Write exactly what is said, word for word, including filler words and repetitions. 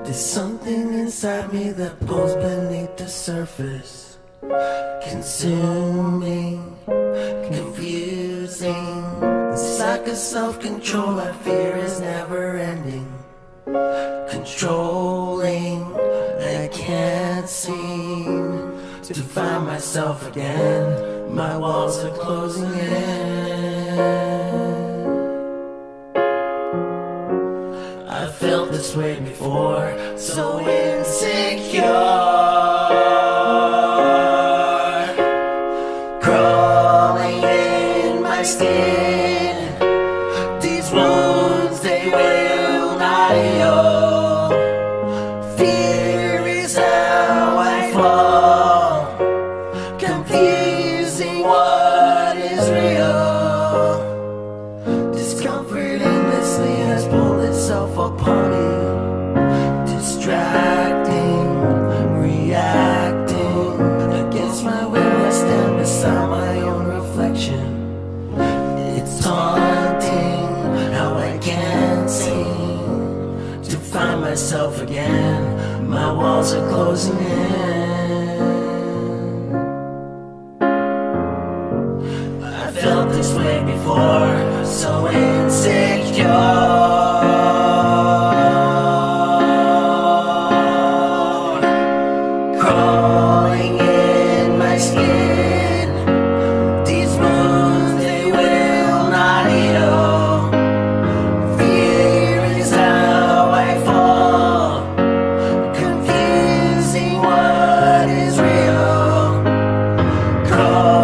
There's something inside me that pulls beneath the surface, consuming, confusing. It's like a self-control I fear is never ending, controlling. I can't seem to find myself again. My walls are closing in. I felt this way before, so insecure, crawling in my skin. These wounds, they will not heal. Fear is how I fall, confusing what is real. Discomfort endlessly has pulled itself upon me, distracting, reacting. Against my will I stand beside my own reflection. It's taunting how I can't seem to find myself again. My walls are closing in. I felt this way before, so insecure, crawling in my skin. These wounds, they will not heal. Fear is how I fall, confusing what is real. Crawling